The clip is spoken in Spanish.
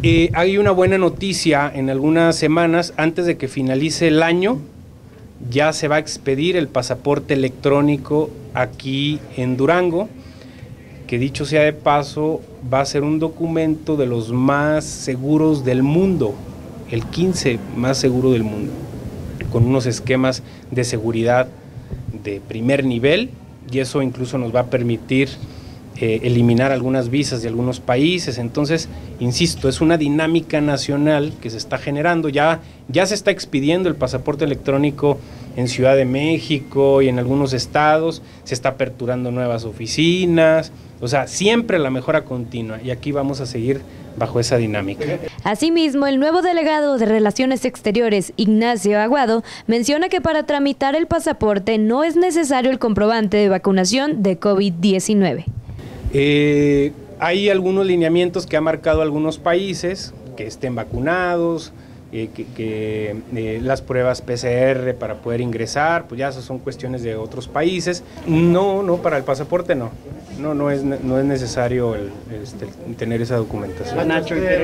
Hay una buena noticia: en algunas semanas, antes de que finalice el año, ya se va a expedir el pasaporte electrónico aquí en Durango, que dicho sea de paso, va a ser un documento de los más seguros del mundo, el 15 más seguro del mundo, con unos esquemas de seguridad de primer nivel, y eso incluso nos va a permitir eliminar algunas visas de algunos países. Entonces, insisto, es una dinámica nacional que se está generando. Ya se está expidiendo el pasaporte electrónico en Ciudad de México y en algunos estados, se está aperturando nuevas oficinas, o sea, siempre la mejora continua, y aquí vamos a seguir bajo esa dinámica. Asimismo, el nuevo delegado de Relaciones Exteriores, Ignacio Aguado, menciona que para tramitar el pasaporte no es necesario el comprobante de vacunación de COVID-19. Hay algunos lineamientos que han marcado algunos países, que estén vacunados, las pruebas PCR para poder ingresar, pues ya esas son cuestiones de otros países. No, para el pasaporte no es necesario tener esa documentación.